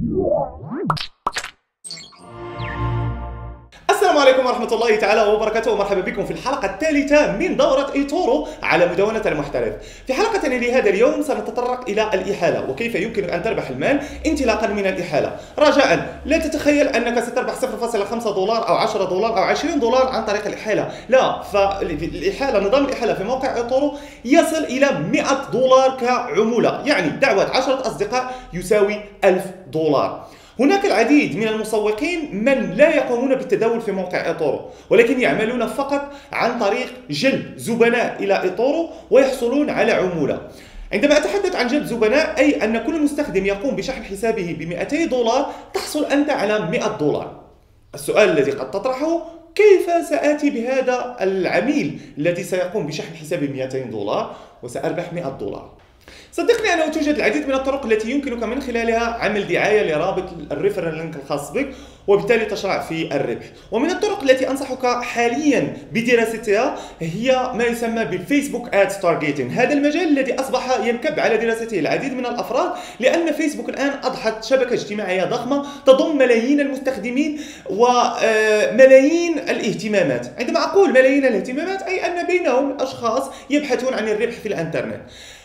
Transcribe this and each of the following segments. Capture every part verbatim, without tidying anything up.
السلام عليكم ورحمة الله تعالى وبركاته، ومرحبا بكم في الحلقة الثالثة من دورة ايتورو على مدونة المحترف. في حلقتنا لهذا اليوم سنتطرق إلى الإحالة وكيف يمكنك أن تربح المال انطلاقا من الإحالة. رجاء لا تتخيل أنك ستربح صفر فاصلة خمسة دولار أو عشرة دولار أو عشرين دولار عن طريق الإحالة، لا. فالإحالة نظام الإحالة في موقع ايتورو يصل إلى مئة دولار كعمولة، يعني دعوة عشرة أصدقاء يساوي ألف دولار. هناك العديد من المسوقين من لا يقومون بالتداول في موقع ايتورو، ولكن يعملون فقط عن طريق جلب زبناء إلى ايتورو ويحصلون على عمولة. عندما أتحدث عن جلب زبناء أي أن كل مستخدم يقوم بشحن حسابه ب مئتي دولار تحصل أنت على مئة دولار. السؤال الذي قد تطرحه: كيف سآتي بهذا العميل الذي سيقوم بشحن حسابي ب مئتين دولار وسأربح مئة دولار؟ صدقني أنه توجد العديد من الطرق التي يمكنك من خلالها عمل دعاية لرابط الريفرال لينك الخاص بك وبالتالي تشرع في الربح. ومن الطرق التي أنصحك حاليا بدراستها هي ما يسمى بالفيسبوك ادز تارجيتنج. هذا المجال الذي أصبح ينكب على دراسته العديد من الأفراد، لأن فيسبوك الآن أضحت شبكة اجتماعية ضخمة تضم ملايين المستخدمين وملايين الاهتمامات. عندما أقول ملايين الاهتمامات أي أن بينهم أشخاص يبحثون عن الربح في الإنترنت.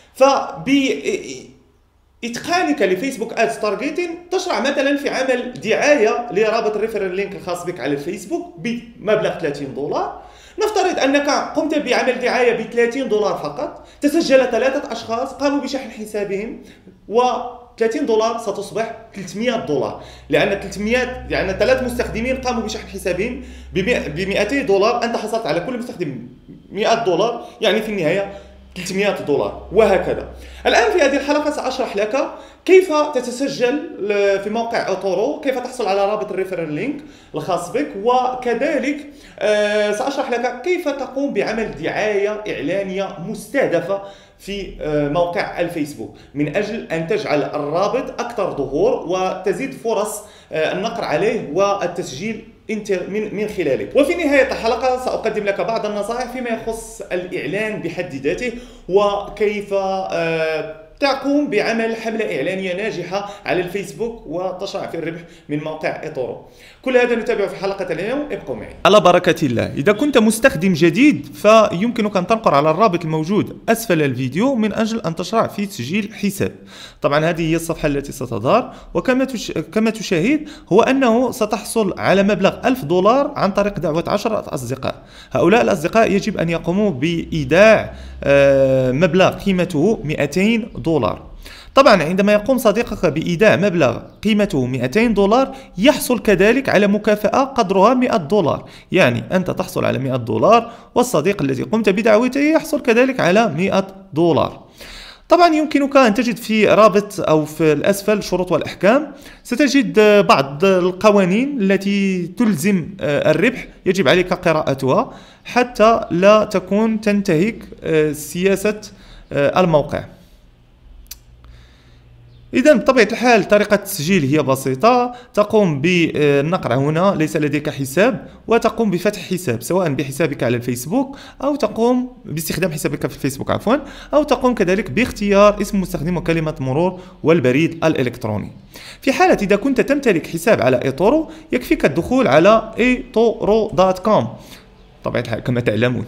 فبإتقانك لفيسبوك ادز تارجيتنج تشرع مثلا في عمل دعاية لرابط الريفرال لينك الخاص بك على الفيسبوك بمبلغ ثلاثين دولار. نفترض أنك قمت بعمل دعاية ب ثلاثين دولار فقط، تسجل ثلاثة أشخاص قاموا بشحن حسابهم، و ثلاثين دولار ستصبح ثلاثمئة دولار، لأن ثلاثمئة يعني ثلاث مستخدمين قاموا بشحن حسابهم ب مئتي دولار، أنت حصلت على كل مستخدم مئة دولار، يعني في النهاية ثلاثمئة دولار، وهكذا. الآن في هذه الحلقة سأشرح لك كيف تتسجل في موقع ايتورو، كيف تحصل على رابط الريفرال لينك الخاص بك، وكذلك سأشرح لك كيف تقوم بعمل دعاية إعلانية مستهدفة في موقع الفيسبوك من أجل أن تجعل الرابط أكثر ظهور وتزيد فرص النقر عليه والتسجيل انت من من خلالك. وفي نهاية الحلقة سأقدم لك بعض النصائح فيما يخص الإعلان بحد ذاته، وكيف تقوم بعمل حملة إعلانية ناجحة على الفيسبوك وتشرع في الربح من موقع ايتورو. كل هذا نتابعه في حلقة اليوم، ابقوا معي. على بركة الله. إذا كنت مستخدم جديد فيمكنك أن تنقر على الرابط الموجود أسفل الفيديو من أجل أن تشرع في تسجيل حساب. طبعا هذه هي الصفحة التي ستظهر، وكما تش... كما تشاهد هو أنه ستحصل على مبلغ ألف دولار عن طريق دعوة عشرة أصدقاء. هؤلاء الأصدقاء يجب أن يقوموا بإيداع مبلغ قيمته مئتين دولار. طبعا عندما يقوم صديقك بإيداع مبلغ قيمته مئتين دولار يحصل كذلك على مكافأة قدرها مئة دولار، يعني أنت تحصل على مئة دولار والصديق الذي قمت بدعوته يحصل كذلك على مئة دولار. طبعا يمكنك أن تجد في رابط أو في الأسفل شروط والأحكام، ستجد بعض القوانين التي تلزم الربح يجب عليك قراءتها حتى لا تكون تنتهك سياسة الموقع. إذا بطبيعة الحال طريقة التسجيل هي بسيطة، تقوم بالنقر هنا ليس لديك حساب وتقوم بفتح حساب سواء بحسابك على الفيسبوك أو تقوم باستخدام حسابك في الفيسبوك عفوا، أو تقوم كذلك باختيار اسم مستخدم وكلمة مرور والبريد الإلكتروني. في حالة إذا كنت تمتلك حساب على ايتورو يكفيك الدخول على ايتورو دوت كوم طبعا الحال كما تعلمون.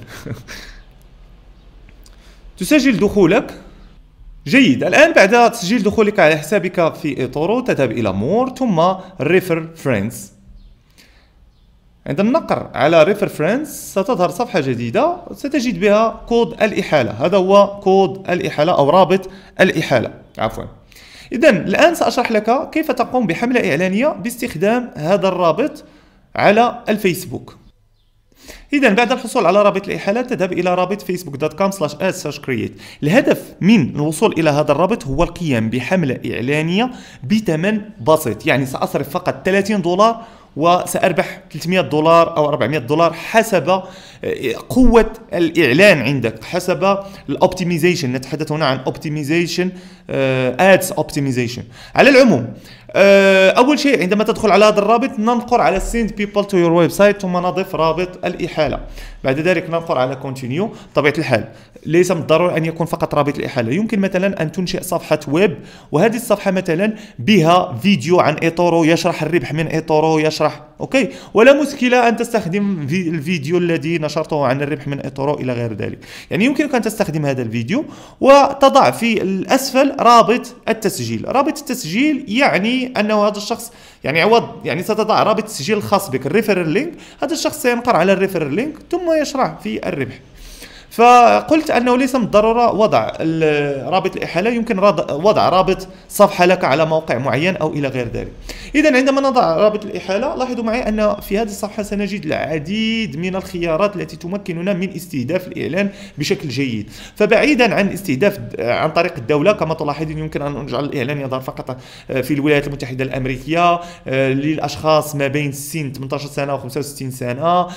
تسجل دخولك. جيد. الآن بعد تسجيل دخولك على حسابك في ايتورو تذهب إلى مور ثم ريفر فريندز. عند النقر على ريفر فريندز ستظهر صفحة جديدة ستجد بها كود الإحالة. هذا هو كود الإحالة أو رابط الإحالة عفوا. إذن الآن سأشرح لك كيف تقوم بحملة إعلانية باستخدام هذا الرابط على الفيسبوك. إذا بعد الحصول على رابط الإحالة تذهب إلى رابط فيسبوك دوت كوم سلاش اد سلاش كرييت. الهدف من الوصول إلى هذا الرابط هو القيام بحملة إعلانية بثمن بسيط، يعني سأصرف فقط ثلاثين دولار وسأربح ثلاثمئة دولار أو أربعمئة دولار حسب قوة الإعلان عندك، حسب الأوبتيميزيشن. نتحدث هنا عن أوبتيميزيشن، أدز أوبتيميزيشن. على العموم اول شيء عندما تدخل على هذا الرابط ننقر على send people to your website ثم نضيف رابط الاحاله. بعد ذلك ننقر على continue. بطبيعه الحال ليس من الضروري ان يكون فقط رابط الاحاله، يمكن مثلا ان تنشئ صفحه ويب وهذه الصفحه مثلا بها فيديو عن ايتورو يشرح الربح من ايتورو، يشرح اوكي، ولا مشكله ان تستخدم في الفيديو الذي نشرته عن الربح من ايتورو الى غير ذلك. يعني يمكنك ان تستخدم هذا الفيديو وتضع في الاسفل رابط التسجيل. رابط التسجيل يعني انه هذا الشخص يعني عوض يعني ستضع رابط التسجيل الخاص بك، الريفرال لينك، هذا الشخص سينقر على الريفرال لينك ثم يشرح في الربح. فقلت انه ليس من الضروره وضع رابط الاحاله، يمكن وضع رابط صفحه لك على موقع معين او الى غير ذلك. اذا عندما نضع رابط الاحاله لاحظوا معي ان في هذه الصفحه سنجد العديد من الخيارات التي تمكننا من استهداف الاعلان بشكل جيد. فبعيدا عن استهداف عن طريق الدوله كما تلاحظون، يمكن ان نجعل الاعلان يظهر فقط في الولايات المتحده الامريكيه للاشخاص ما بين سن ثمانية عشر سنه و خمسة وستين سنه،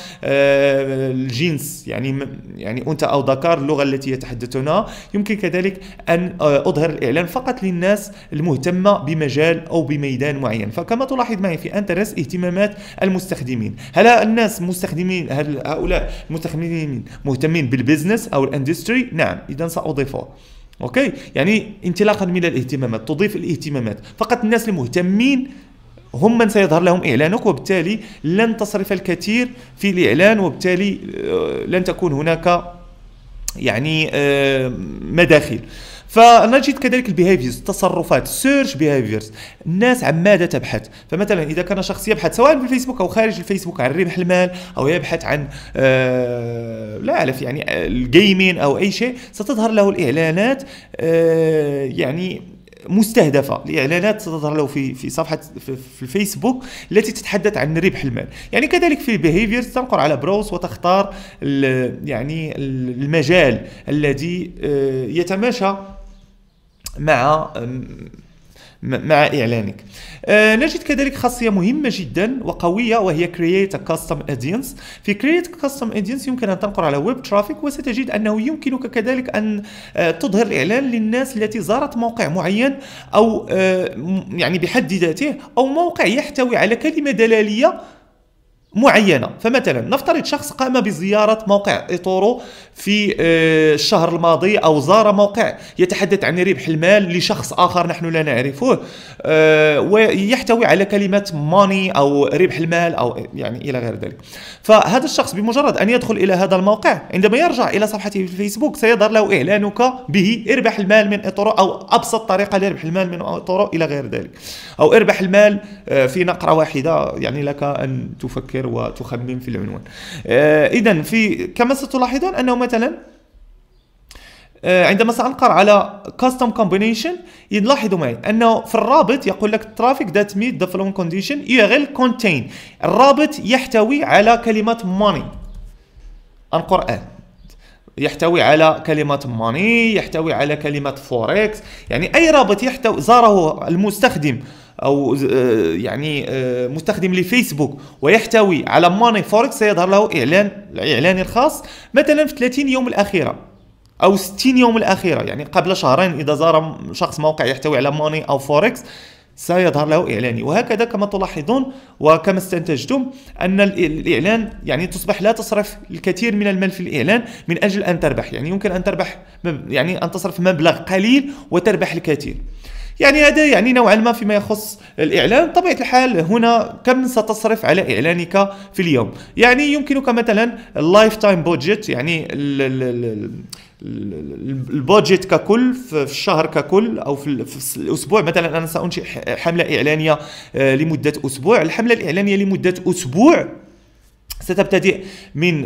الجنس يعني يعني انثى أو ذكر، اللغة التي يتحدثونها. يمكن كذلك أن أظهر الإعلان فقط للناس المهتمة بمجال أو بميدان معين. فكما تلاحظ معي في انترست اهتمامات المستخدمين، هل الناس مستخدمين هل هؤلاء المستخدمين مهتمين بالبزنس أو الاندستري؟ نعم، إذا سأضيفه. اوكي، يعني انطلاقا من الاهتمامات تضيف الاهتمامات، فقط الناس المهتمين هم من سيظهر لهم إعلانك، وبالتالي لن تصرف الكثير في الإعلان، وبالتالي لن تكون هناك يعني مداخل. فنجد كذلك البيهيفيرز، التصرفات، سيرش بيهيفيرز، الناس عن ماذا تبحث. فمثلا اذا كان شخص يبحث سواء في الفيسبوك او خارج الفيسبوك عن ربح المال، او يبحث عن آه لا اعرف يعني الجيمين او اي شيء، ستظهر له الاعلانات آه يعني مستهدفه، الاعلانات ستظهر له في في صفحه في الفيسبوك التي تتحدث عن ربح المال. يعني كذلك في البيهيفيرز تنقر على بروس وتختار يعني المجال الذي يتماشى مع مع إعلانك. آه نجد كذلك خاصية مهمة جدا وقوية وهي Create a Custom Audience. في Create a Custom Audience يمكن أن تنقر على Web Traffic، وستجد أنه يمكنك كذلك أن آه تظهر الإعلان للناس التي زارت موقع معين، أو آه يعني بحد ذاته، أو موقع يحتوي على كلمة دلالية معينة. فمثلا نفترض شخص قام بزيارة موقع ايتورو في الشهر الماضي، أو زار موقع يتحدث عن ربح المال لشخص آخر نحن لا نعرفه، ويحتوي على كلمة ماني أو ربح المال أو يعني إلى غير ذلك. فهذا الشخص بمجرد أن يدخل إلى هذا الموقع، عندما يرجع إلى صفحته في الفيسبوك سيظهر له إعلانك به اربح المال من ايتورو، أو أبسط طريقة لربح المال من ايتورو إلى غير ذلك، أو اربح المال في نقرة واحدة. يعني لك أن تفكر وتخمم في العنوان. آه إذن في كما ستلاحظون أنه مثلا آه عندما سأنقر على Custom Combination يلاحظوا معي أنه في الرابط يقول لك Traffic that meet the following condition يو آر إل contain. الرابط يحتوي على كلمة money. أنقر الآن. يحتوي على كلمة ماني، يحتوي على كلمة فوركس. يعني أي رابط يحتوي زاره المستخدم أو يعني مستخدم لفيسبوك ويحتوي على ماني فوركس سيظهر له إعلان إعلاني الخاص مثلا في ثلاثين يوم الأخيرة أو ستين يوم الأخيرة. يعني قبل شهرين إذا زار شخص موقع يحتوي على ماني أو فوركس سيظهر له إعلاني. وهكذا كما تلاحظون وكما استنتجتم أن الإعلان يعني تصبح لا تصرف الكثير من المال في الإعلان من أجل أن تربح. يعني يمكن أن تربح يعني أن تصرف مبلغ قليل وتربح الكثير. يعني هذا يعني نوعا ما فيما يخص الإعلان. طبيعة الحال هنا كم ستصرف على إعلانك في اليوم؟ يعني يمكنك مثلا اللايف تايم بودجت، يعني البودجت ككل في الشهر ككل أو في الأسبوع. مثلا أنا سأنشئ حملة إعلانية لمدة أسبوع. الحملة الإعلانية لمدة أسبوع ستبتدئ من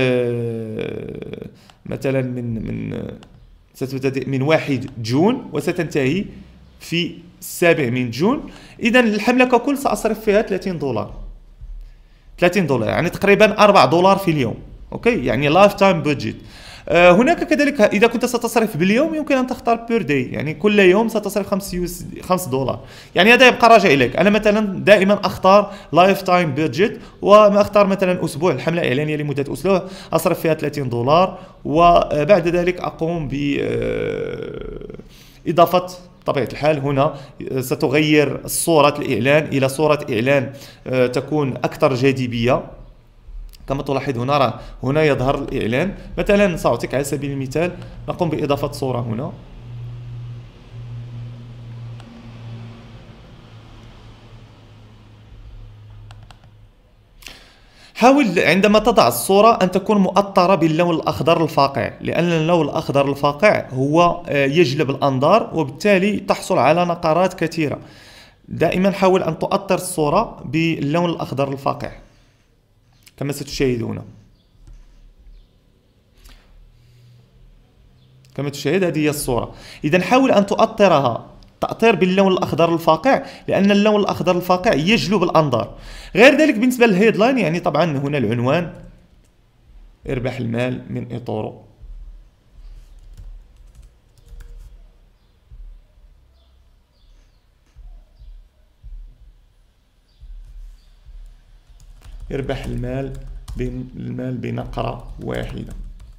مثلا من من ستبتدئ من واحد جون وستنتهي في السابع من جون. إذا الحملة ككل سأصرف فيها ثلاثين دولار ثلاثين دولار يعني تقريبا أربعة دولار في اليوم. أوكي، يعني لايف تايم بودجت. آه هناك كذلك إذا كنت ستصرف باليوم يمكن أن تختار بير داي، يعني كل يوم ستصرف خمسة دولار. يعني هذا يبقى راجع إليك. أنا مثلا دائما أختار لايف تايم بودجت، وما أختار مثلا أسبوع، الحملة الإعلانية لمدة أسبوع أصرف فيها ثلاثين دولار، وبعد ذلك أقوم ب إضافة بطبيعة الحال هنا ستغير صورة الإعلان إلى صورة إعلان تكون أكثر جاذبية. كما تلاحظ هنا راه هنا يظهر الإعلان. مثلا سأعطيك على سبيل المثال، نقوم بإضافة صورة هنا. حاول عندما تضع الصورة أن تكون مؤطرة باللون الأخضر الفاقع، لأن اللون الأخضر الفاقع هو يجلب الأنظار وبالتالي تحصل على نقرات كثيرة. دائما حاول أن تؤطر الصورة باللون الأخضر الفاقع كما ستشاهدون. كما تشاهد هذه هي الصورة. إذا حاول أن تؤطرها تأطير باللون الأخضر الفاقع، لأن اللون الأخضر الفاقع يجلب الأنظار. غير ذلك بالنسبة للهيدلاين، يعني طبعا هنا العنوان اربح المال من إيطورو. اربح المال المال بنقرة واحدة،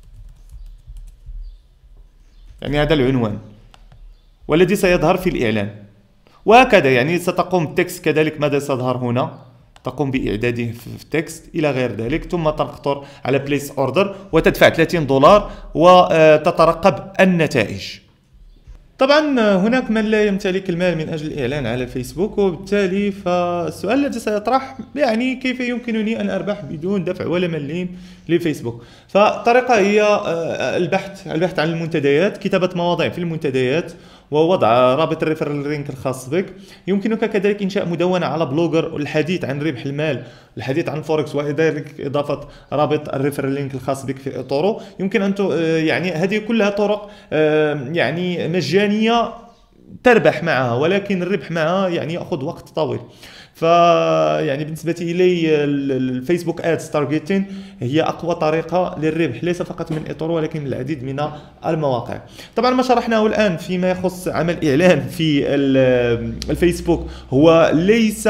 يعني هذا العنوان والذي سيظهر في الإعلان. وهكذا يعني ستقوم التكست كذلك ماذا سيظهر هنا، تقوم بإعداده في التكست إلى غير ذلك، ثم تخطر على بليس أوردر وتدفع ثلاثين دولار وتترقب النتائج. طبعا هناك من لا يمتلك المال من أجل الإعلان على الفيسبوك، وبالتالي فالسؤال الذي سيطرح يعني كيف يمكنني أن أربح بدون دفع ولا مليم للفيسبوك. فالطريقة هي البحث البحث عن المنتديات، كتابة مواضيع في المنتديات ووضع رابط الريفرال لينك الخاص بك. يمكنك كذلك إنشاء مدونة على بلوجر والحديث عن ربح المال، الحديث عن فوركس، وكذلك إضافة رابط الريفرال لينك الخاص بك في إيطورو. يمكن أن يعني هذه كلها طرق يعني مجانية تربح معها، ولكن الربح معها يعني يأخذ وقت طويل. فيعني بالنسبة إلي الفيسبوك ادز تارجتين هي أقوى طريقة للربح، ليس فقط من إيطورو ولكن من العديد من المواقع. طبعا ما شرحناه الآن فيما يخص عمل إعلان في الفيسبوك هو ليس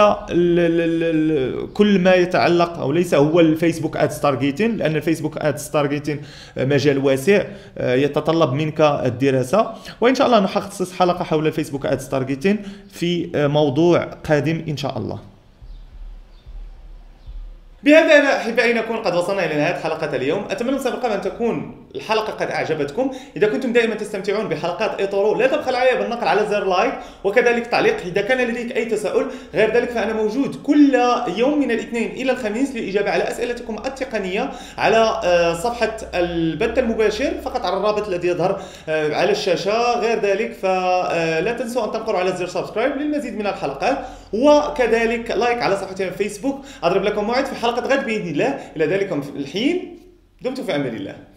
كل ما يتعلق، أو ليس هو الفيسبوك ادز تارجتين، لأن الفيسبوك ادز تارجتين مجال واسع يتطلب منك الدراسة. وإن شاء الله نخصص حلقة حول الفيسبوك ادز تارجتين في موضوع قادم إن شاء الله. بهذا أنا أحبائي نكون قد وصلنا إلى نهاية حلقة اليوم. أتمنى مسبقا أن تكون الحلقة قد أعجبتكم. إذا كنتم دائما تستمتعون بحلقات إيطورو لا تبخل علي بالنقر على زر لايك وكذلك تعليق إذا كان لديك أي تساؤل. غير ذلك فأنا موجود كل يوم من الاثنين إلى الخميس للإجابة على أسئلتكم التقنية على صفحة البث المباشر فقط على الرابط الذي يظهر على الشاشة. غير ذلك فلا تنسوا أن تنقروا على زر سبسكرايب للمزيد من الحلقات، وكذلك لايك على صفحتنا في فيسبوك. أضرب لكم موعد في حلقة غد بإذن الله. إلى ذلك الحين دمتم في أمان الله.